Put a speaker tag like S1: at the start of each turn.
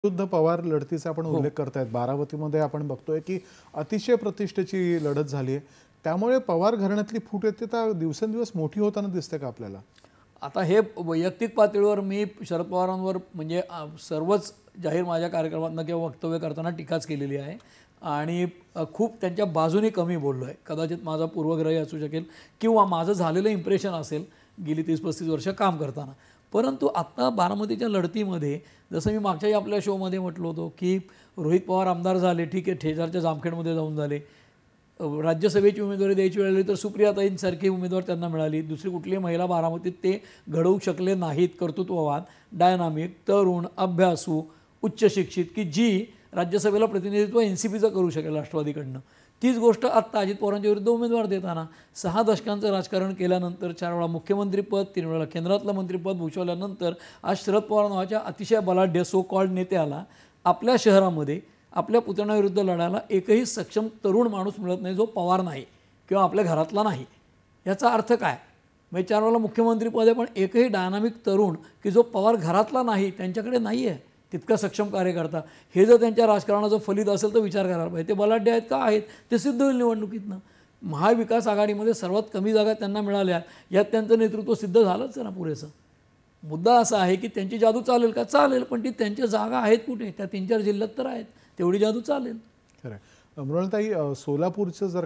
S1: विरुद्ध पवार लढतीचा आपण उल्लेख करतायत। बारामतीमध्ये आपण बघतोय की अतिशय प्रतिष्ठेची लढत झाली आहे, त्यामुळे पवार घराण्यातली फूट येते तर दिवसेंदिवस मोठी होताना दिसते का आपल्याला?
S2: आता हे वैयक्तिक पातळीवर मी शरद पवारांवर म्हणजे सर्वच जाहीर माझ्या कार्यक्रमातनं किंवा वक्तव्य करताना टीकाच केलेली आहे आणि खूप त्यांच्या बाजूने कमी बोललो आहे। कदाचित माझा पूर्वग्रही असू शकेल किंवा माझं झालेलं इम्प्रेशन असेल गेली 30-35 वर्ष काम करताना। परंतु आत्ता बारामतीच्या लढतीमध्ये जसं मी मागच्याही आपल्या शोमध्ये म्हटलं होतं की रोहित पवार आमदार झाले, ठीक आहे, ठेजारच्या जामखेडमध्ये जाऊन झाले, राज्यसभेची उमेदवारी द्यायची वेळ आली तर सुप्रियाताईंसारखी उमेदवार त्यांना मिळाली, दुसरी कुठलीही महिला बारामतीत ते घडवू शकले नाहीत। कर्तृत्ववान, डायनामिक, तरुण, अभ्यासू, उच्च शिक्षित की जी राज्यसभेला प्रतिनिधित्व NCPचं करू शकेल राष्ट्रवादीकडनं, तीच गोष्ट आत्ता अजित पवारांच्या विरुद्ध उमेदवार देताना 6 दशकांचं राजकारण केल्यानंतर 4 वेळा मुख्यमंत्रीपद, 3 वेळा केंद्रातलं मंत्रिपद भूषवल्यानंतर आज शरद पवार नावाच्या अतिशय बलाढ्य सो कॉल्ड नेत्याला आपल्या शहरामध्ये आपल्या पुतण्याविरुद्ध लढायला एकही सक्षम तरुण माणूस मिळत नाही जो पवार नाही किंवा आपल्या घरातला नाही। याचा अर्थ काय? म्हणजे 4 वेळा मुख्यमंत्रीपद आहे पण एकही डायनामिक तरुण की जो पवार घरातला नाही त्यांच्याकडे नाही आहे तितका सक्षम कार्यकर्ता। हे जर त्यांच्या राजकारणाचं फलित असेल तर विचार करायला पाहिजे। ते बलाढ्य आहेत का? आहेत, ते सिद्ध होईल निवडणुकीतनं। महाविकास आघाडीमध्ये सर्वात कमी जागा त्यांना मिळाल्या, यात त्यांचं नेतृत्व सिद्ध झालंच आहे ना पुरेसं। मुद्दा असा आहे की त्यांची जादू चालेल का? चालेल, पण ती त्यांच्या जागा आहेत कुठे? त्या 3-4 जिल्ह्यात तर आहेत, तेवढी जादू चालेल।
S1: खरं आहे। मृणालताई, सोलापूरचं जर